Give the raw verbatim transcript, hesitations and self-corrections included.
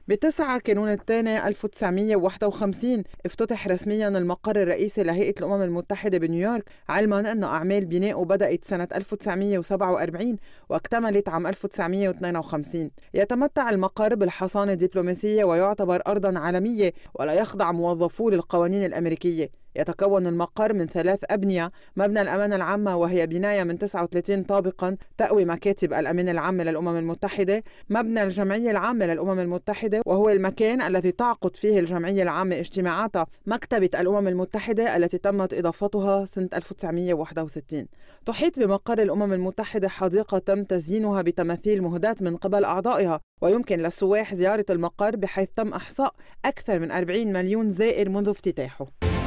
بتسعة كانون الثاني ألف وتسعمية وواحد وخمسين افتتح رسميا المقر الرئيسي لهيئة الأمم المتحدة بنيويورك، علما أن أعمال بنائه بدأت سنة ألف وتسعمية وسبعة وأربعين واكتملت عام ألف وتسعمية واثنين وخمسين. يتمتع المقر بالحصانة الدبلوماسية ويعتبر أرضا عالمية ولا يخضع موظفوه للقوانين الأمريكية. يتكون المقر من ثلاث أبنية: مبنى الأمانة العامة وهي بناية من تسعة وثلاثين طابقا تأوي مكاتب الأمانة العامة للأمم المتحدة، مبنى الجمعية العامة للأمم المتحدة وهو المكان الذي تعقد فيه الجمعية العامة اجتماعاتها، مكتبة الأمم المتحدة التي تمت إضافتها سنة ألف وتسعمية وواحد وستين. تحيط بمقر الأمم المتحدة حديقة تم تزيينها بتماثيل مهداة من قبل أعضائها، ويمكن للسواح زيارة المقر بحيث تم إحصاء أكثر من أربعين مليون زائر منذ افتتاحه.